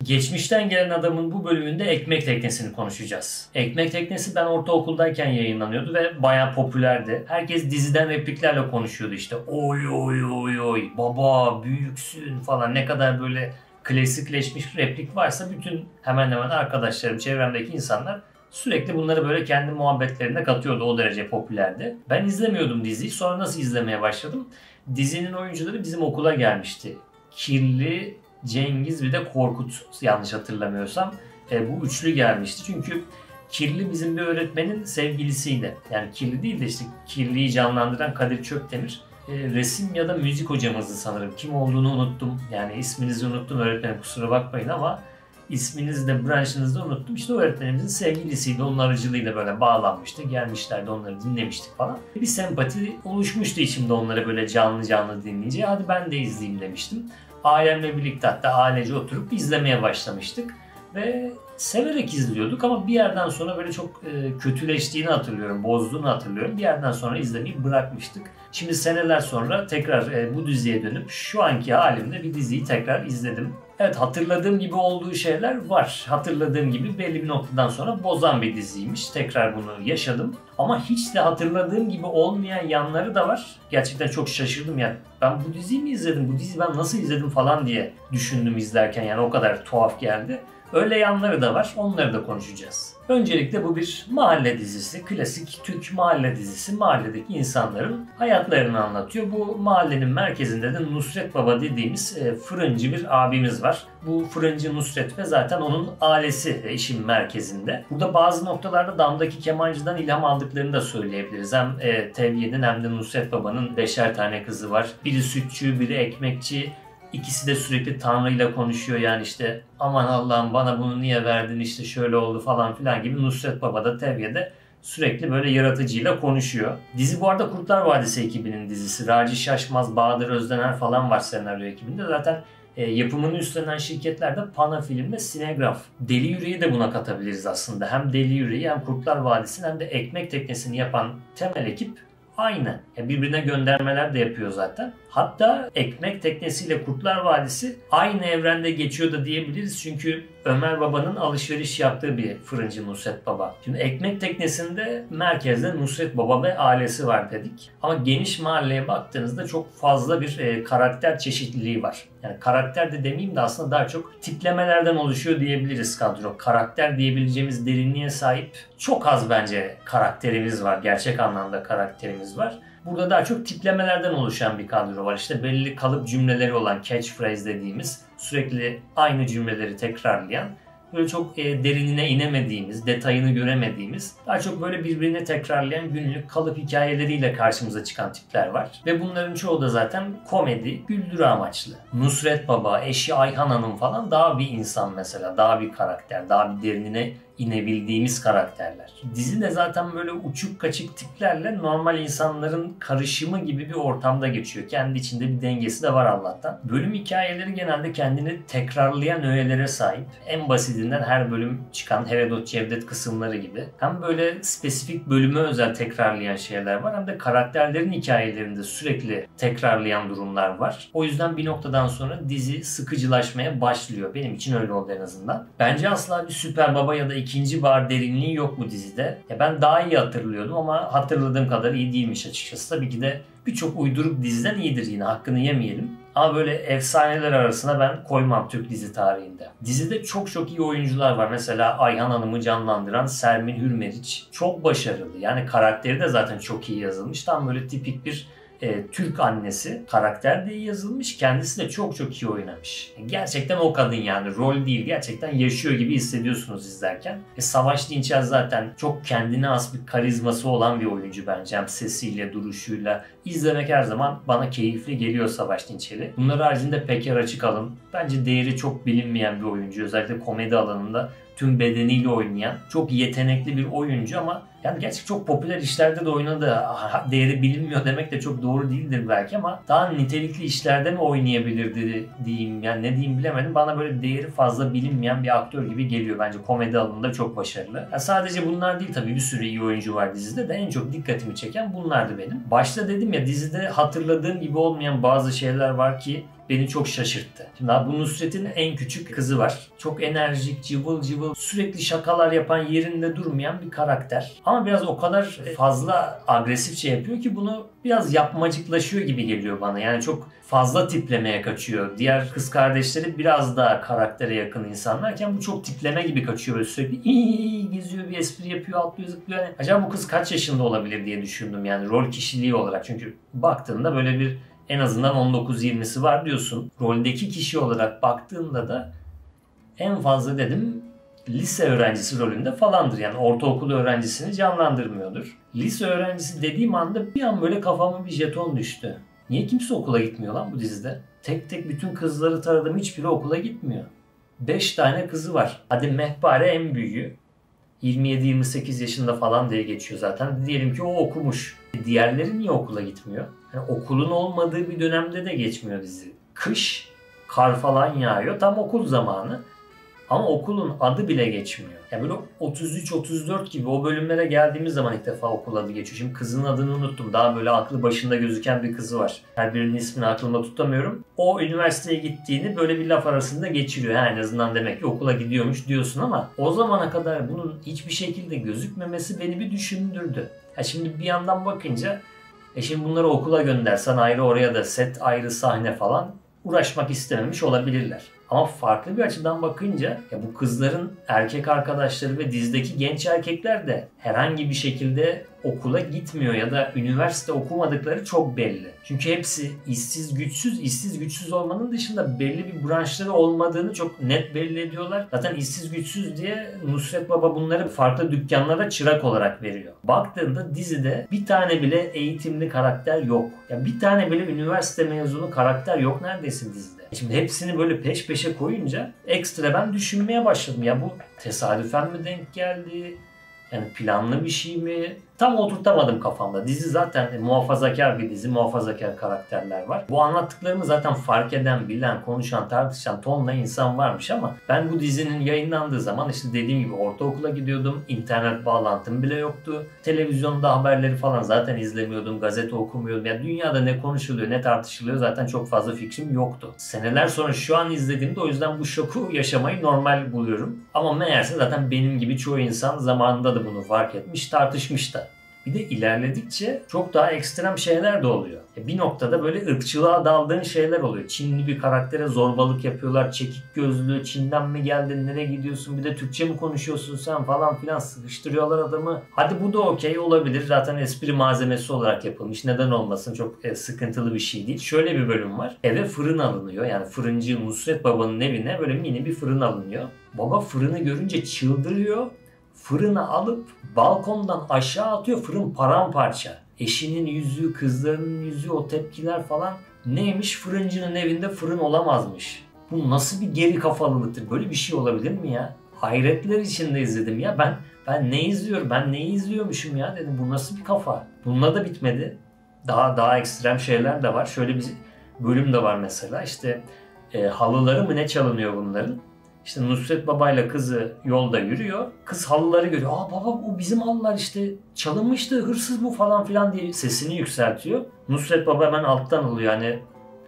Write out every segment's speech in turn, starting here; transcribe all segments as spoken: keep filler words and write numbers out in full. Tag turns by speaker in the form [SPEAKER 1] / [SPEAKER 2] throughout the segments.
[SPEAKER 1] Geçmişten gelen adamın bu bölümünde Ekmek Teknesi'ni konuşacağız. Ekmek Teknesi ben ortaokuldayken yayınlanıyordu ve bayağı popülerdi. Herkes diziden repliklerle konuşuyordu işte. Oy oy oy oy baba büyüksün falan, ne kadar böyle klasikleşmiş replik varsa bütün hemen hemen arkadaşlarım, çevremdeki insanlar sürekli bunları böyle kendi muhabbetlerine katıyordu. O derece popülerdi. Ben izlemiyordum diziyi. Sonra nasıl izlemeye başladım? Dizinin oyuncuları bizim okula gelmişti. Kirli, Cengiz bir de Korkut, yanlış hatırlamıyorsam. E, bu üçlü gelmişti. Çünkü Kirli bizim bir öğretmenin sevgilisiydi. Yani Kirli değil de işte Kirli'yi canlandıran Kadir Çöptemir. E, resim ya da müzik hocamızdı sanırım. Kim olduğunu unuttum. Yani isminizi unuttum öğretmenim, kusura bakmayın ama isminizi de branşınızı da unuttum. İşte o öğretmenimizin sevgilisiydi. Onun aracılığıyla böyle bağlanmıştı. Gelmişlerdi, onları dinlemiştik falan. Bir sempati oluşmuştu içimde onları böyle canlı canlı dinleyince. Hadi ben de izleyeyim demiştim. Ailemle birlikte hatta ailece oturup izlemeye başlamıştık. Ve severek izliyorduk ama bir yerden sonra böyle çok e, kötüleştiğini hatırlıyorum, bozduğunu hatırlıyorum. Bir yerden sonra izlemeyi bırakmıştık. Şimdi seneler sonra tekrar e, bu diziye dönüp şu anki halimde bir diziyi tekrar izledim. Evet, hatırladığım gibi olduğu şeyler var. Hatırladığım gibi belli bir noktadan sonra bozan bir diziymiş. Tekrar bunu yaşadım. Ama hiç de hatırladığım gibi olmayan yanları da var. Gerçekten çok şaşırdım yani. Ben bu diziyi mi izledim? Bu diziyi ben nasıl izledim falan diye düşündüm izlerken, yani o kadar tuhaf geldi. Öyle yanları da var. Onları da konuşacağız. Öncelikle bu bir mahalle dizisi. Klasik Türk mahalle dizisi. Mahalledeki insanların hayatlarını anlatıyor. Bu mahallenin merkezinde de Nusret Baba dediğimiz fırıncı bir abimiz var. Bu fırıncı Nusret ve zaten onun ailesi işin merkezinde. Burada bazı noktalarda damdaki kemancıdan ilham aldıklarını da söyleyebiliriz. Hem e, Tevye'nin hem de Nusret Baba'nın beşer tane kızı var. Biri sütçü, biri ekmekçi. İkisi de sürekli Tanrı ile konuşuyor, yani işte aman Allah'ım bana bunu niye verdin, işte şöyle oldu falan filan gibi. Nusret Baba da Tevye'de sürekli böyle yaratıcıyla konuşuyor. Dizi bu arada Kurtlar Vadisi ekibinin dizisi. Raci Şaşmaz, Bahadır Özdener falan var senaryo ekibinde. Zaten e, yapımını üstlenen şirketler de Pana Film ve Sinegraf. Deli Yüreği de buna katabiliriz aslında. Hem Deli Yüreği hem Kurtlar Vadisi'ni hem de Ekmek Teknesi'ni yapan temel ekip aynı. Yani birbirine göndermeler de yapıyor zaten. Hatta Ekmek Teknesi ile Kurtlar Vadisi aynı evrende geçiyor da diyebiliriz. Çünkü Ömer Baba'nın alışveriş yaptığı bir fırıncı Nusret Baba. Şimdi Ekmek Teknesi'nde merkezde Nusret Baba ve ailesi var dedik. Ama geniş mahalleye baktığınızda çok fazla bir e, karakter çeşitliliği var. Yani karakter de demeyeyim de aslında daha çok tiplemelerden oluşuyor diyebiliriz kadro. Karakter diyebileceğimiz derinliğe sahip çok az bence karakterimiz var. Gerçek anlamda karakterimiz var. Burada daha çok tiplemelerden oluşan bir kadro var. İşte belli kalıp cümleleri olan catchphrase dediğimiz, sürekli aynı cümleleri tekrarlayan, böyle çok e, derinine inemediğimiz, detayını göremediğimiz, daha çok böyle birbirini tekrarlayan günlük kalıp hikayeleriyle karşımıza çıkan tipler var. Ve bunların çoğu da zaten komedi, güldürü amaçlı. Nusret Baba, eşi Ayhan Hanım falan daha bir insan mesela, daha bir karakter, daha bir derinine inebildiğimiz karakterler. Dizi de zaten böyle uçuk kaçık tiplerle normal insanların karışımı gibi bir ortamda geçiyor. Kendi içinde bir dengesi de var Allah'tan. Bölüm hikayeleri genelde kendini tekrarlayan öğelere sahip. En basitinden her bölüm çıkan Herodot Cevdet kısımları gibi. Hem böyle spesifik bölüme özel tekrarlayan şeyler var, hem de karakterlerin hikayelerinde sürekli tekrarlayan durumlar var. O yüzden bir noktadan sonra dizi sıkıcılaşmaya başlıyor. Benim için öyle oldu en azından. Bence asla bir Süper Baba ya da ikinci bahar derinliği yok bu dizide. Ya ben daha iyi hatırlıyordum ama hatırladığım kadar iyi değilmiş açıkçası. Tabii ki de birçok uyduruk diziden iyidir, yine hakkını yemeyelim. Ama böyle efsaneler arasına ben koymam Türk dizi tarihinde. Dizide çok çok iyi oyuncular var. Mesela Ayhan Hanım'ı canlandıran Sermin Hürmeriç çok başarılı. Yani karakteri de zaten çok iyi yazılmış. Tam böyle tipik bir E, Türk annesi. Karakter de iyi yazılmış. Kendisi de çok çok iyi oynamış. Gerçekten o kadın, yani rol değil. Gerçekten yaşıyor gibi hissediyorsunuz izlerken. E, Savaş Dinçer zaten çok kendine has bir karizması olan bir oyuncu bence. Hem sesiyle, duruşuyla. İzlemek her zaman bana keyifli geliyor Savaş Dinçer'i. Bunlar haricinde Peker Açıkalın. Bence değeri çok bilinmeyen bir oyuncu. Özellikle komedi alanında tüm bedeniyle oynayan çok yetenekli bir oyuncu ama yani gerçekten çok popüler işlerde de oynadı. Değeri bilinmiyor demek de çok doğru değildir belki ama daha nitelikli işlerde mi oynayabilirdi diyeyim, yani ne diyeyim bilemedim. Bana böyle değeri fazla bilinmeyen bir aktör gibi geliyor. Bence komedi alanında çok başarılı. Yani sadece bunlar değil tabii, bir sürü iyi oyuncu var dizide de en çok dikkatimi çeken bunlardı benim. Başta dedim ya, dizide hatırladığım gibi olmayan bazı şeyler var ki beni çok şaşırttı. Şimdi abi bu Nusret'in en küçük kızı var. Çok enerjik, cıvıl cıvıl, sürekli şakalar yapan, yerinde durmayan bir karakter. Ama biraz o kadar fazla agresifçe yapıyor ki bunu biraz yapmacıklaşıyor gibi geliyor bana. Yani çok fazla tiplemeye kaçıyor. Diğer kız kardeşleri biraz daha karaktere yakın insanlarken bu çok tipleme gibi kaçıyor. Böyle sürekli iyi geziyor, bir espri yapıyor, atlıyor, zıplıyor. Yani acaba bu kız kaç yaşında olabilir diye düşündüm yani rol kişiliği olarak. Çünkü baktığında böyle bir en azından on dokuz yirmisi var diyorsun. Roldeki kişi olarak baktığında da en fazla dedim lise öğrencisi rolünde falandır. Yani ortaokul öğrencisini canlandırmıyordur. Lise öğrencisi dediğim anda bir an böyle kafama bir jeton düştü. Niye kimse okula gitmiyor lan bu dizide? Tek tek bütün kızları taradım, hiçbiri okula gitmiyor. beş tane kızı var. Hadi Mehpare en büyüğü. yirmi yedi yirmi sekiz yaşında falan diye geçiyor zaten. Diyelim ki o okumuş. Diğerleri niye okula gitmiyor? Yani okulun olmadığı bir dönemde de geçmiyor dizi. Kış, kar falan yağıyor. Tam okul zamanı. Ama okulun adı bile geçmiyor. Yani böyle otuz üç otuz dört gibi o bölümlere geldiğimiz zaman ilk defa okul adı geçiyor. Şimdi kızın adını unuttum. Daha böyle aklı başında gözüken bir kızı var. Her birinin ismini aklımda tutamıyorum. O üniversiteye gittiğini böyle bir laf arasında geçiriyor. Ha, en azından demek ki okula gidiyormuş diyorsun ama o zamana kadar bunun hiçbir şekilde gözükmemesi beni bir düşündürdü. Ya şimdi bir yandan bakınca e şimdi bunları okula göndersen ayrı, oraya da set, ayrı sahne falan uğraşmak istememiş olabilirler. Ama farklı bir açıdan bakınca ya bu kızların erkek arkadaşları ve dizideki genç erkekler de herhangi bir şekilde okula gitmiyor ya da üniversite okumadıkları çok belli. Çünkü hepsi işsiz güçsüz, işsiz güçsüz olmanın dışında belli bir branşları olmadığını çok net belli ediyorlar. Zaten işsiz güçsüz diye Nusret Baba bunları farklı dükkanlara çırak olarak veriyor. Baktığında dizide bir tane bile eğitimli karakter yok. Ya bir tane bile üniversite mezunu karakter yok neredeyse dizide. Şimdi hepsini böyle peş peşe koyunca ekstra ben düşünmeye başladım. Ya bu tesadüfen mi denk geldi? Yani planlı bir şey mi? Tam oturtamadım kafamda. Dizi zaten muhafazakar bir dizi. Muhafazakar karakterler var. Bu anlattıklarımı zaten fark eden, bilen, konuşan, tartışan tonla insan varmış ama ben bu dizinin yayınlandığı zaman işte dediğim gibi ortaokula gidiyordum. İnternet bağlantım bile yoktu. Televizyonda haberleri falan zaten izlemiyordum. Gazete okumuyordum. Yani dünyada ne konuşuluyor, ne tartışılıyor zaten çok fazla fikrim yoktu. Seneler sonra şu an izlediğimde o yüzden bu şoku yaşamayı normal buluyorum. Ama meğerse zaten benim gibi çoğu insan zamanında da bunu fark etmiş, tartışmış da. Bir de ilerledikçe çok daha ekstrem şeyler de oluyor. Bir noktada böyle ırkçılığa daldığın şeyler oluyor. Çinli bir karaktere zorbalık yapıyorlar. Çekik gözlü, Çin'den mi geldin, nereye gidiyorsun, bir de Türkçe mi konuşuyorsun sen falan filan sıkıştırıyorlar adamı. Hadi bu da okey olabilir. Zaten espri malzemesi olarak yapılmış. Neden olmasın, çok e, sıkıntılı bir şey değil. Şöyle bir bölüm var. Eve fırın alınıyor. Yani fırıncı Nusret Baba'nın evine böyle mini bir fırın alınıyor. Baba fırını görünce çıldırıyor. Fırını alıp balkondan aşağı atıyor, fırın paramparça. Eşinin yüzü, kızlarının yüzü, o tepkiler falan. Neymiş? Fırıncının evinde fırın olamazmış. Bu nasıl bir geri kafalılıktır? Böyle bir şey olabilir mi ya? Hayretler içinde izledim ya. Ben ben ne izliyorum? Ben neyi izliyormuşum ya dedim. Bu nasıl bir kafa? Bununla da bitmedi. Daha daha ekstrem şeyler de var. Şöyle bir bölüm de var mesela. İşte e, halıları mı ne çalınıyor bunların? İşte Nusret Baba ile kızı yolda yürüyor. Kız halıları görüyor. Aa baba bu bizim halılar işte çalınmıştı, hırsız bu falan filan diye sesini yükseltiyor. Nusret Baba hemen alttan alıyor. Yani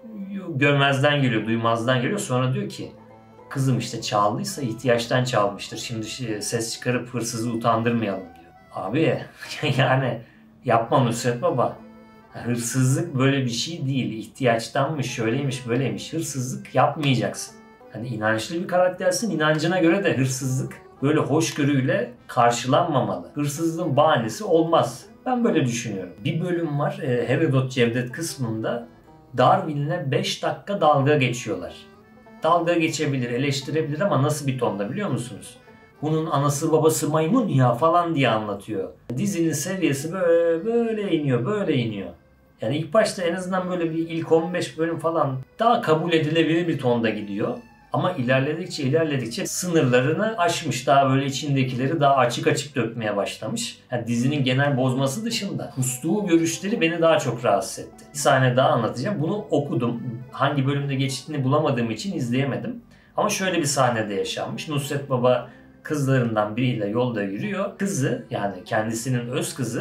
[SPEAKER 1] görmezden geliyor, duymazdan geliyor. Sonra diyor ki kızım işte çaldıysa ihtiyaçtan çalmıştır. Şimdi ses çıkarıp hırsızı utandırmayalım diyor. Abi yani yapma Nusret Baba. Hırsızlık böyle bir şey değil. İhtiyaçtanmış, şöyleymiş, böyleymiş. Hırsızlık yapmayacaksın. Hani inançlı bir karaktersin, inancına göre de hırsızlık böyle hoşgörüyle karşılanmamalı. Hırsızlığın bahanesi olmaz. Ben böyle düşünüyorum. Bir bölüm var e, Herodot Cevdet kısmında Darwin'le beş dakika dalga geçiyorlar. Dalga geçebilir, eleştirebilir ama nasıl bir tonda biliyor musunuz? Bunun anası babası maymun ya falan diye anlatıyor. Dizinin seviyesi böyle, böyle iniyor, böyle iniyor. Yani ilk başta en azından böyle bir ilk on beş bölüm falan daha kabul edilebilir bir tonda gidiyor. Ama ilerledikçe ilerledikçe sınırlarını aşmış. Daha böyle içindekileri daha açık açık dökmeye başlamış. Yani dizinin genel bozması dışında kustuğu görüşleri beni daha çok rahatsız etti. Bir sahne daha anlatacağım. Bunu okudum. Hangi bölümde geçtiğini bulamadığım için izleyemedim. Ama şöyle bir sahnede yaşanmış. Nusret Baba kızlarından biriyle yolda yürüyor. Kızı yani kendisinin öz kızı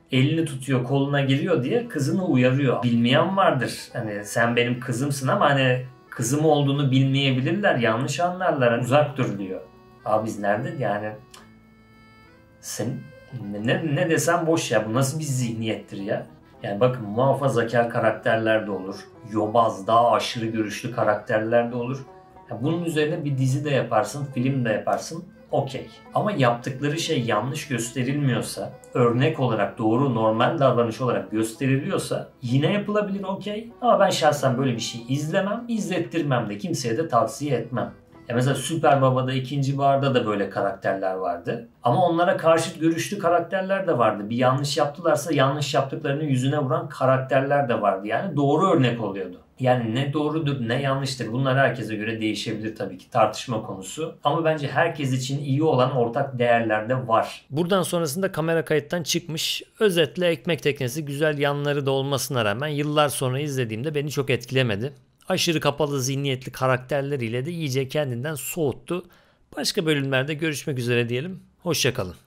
[SPEAKER 1] elini tutuyor, koluna giriyor diye kızını uyarıyor. Bilmeyen vardır. Hani sen benim kızımsın ama hani kızım olduğunu bilmeyebilirler, yanlış anlarlar. Hani uzak dur diyor. Abi biz nerede yani sen ne, ne desem boş ya. Bu nasıl bir zihniyettir ya? Yani bakın muhafazakar karakterler de olur. Yobaz, daha aşırı görüşlü karakterler de olur. Yani bunun üzerine bir dizi de yaparsın, film de yaparsın. Okey. Ama yaptıkları şey yanlış gösterilmiyorsa, örnek olarak doğru, normal davranış olarak gösteriliyorsa yine yapılabilir, okey. Ama ben şahsen böyle bir şey izlemem, izlettirmem de, kimseye de tavsiye etmem. Ya mesela Süper Baba'da, ikinci Bahar'da da böyle karakterler vardı. Ama onlara karşıt görüşlü karakterler de vardı. Bir yanlış yaptılarsa yanlış yaptıklarını yüzüne vuran karakterler de vardı. Yani doğru örnek oluyordu. Yani ne doğrudur ne yanlıştır, bunlar herkese göre değişebilir tabii ki, tartışma konusu. Ama bence herkes için iyi olan ortak değerler de var. Buradan sonrasında kamera kayıttan çıkmış. Özetle Ekmek Teknesi güzel yanları da olmasına rağmen yıllar sonra izlediğimde beni çok etkilemedi. Aşırı kapalı zihniyetli karakterleriyle de iyice kendinden soğuttu. Başka bölümlerde görüşmek üzere diyelim. Hoşça kalın.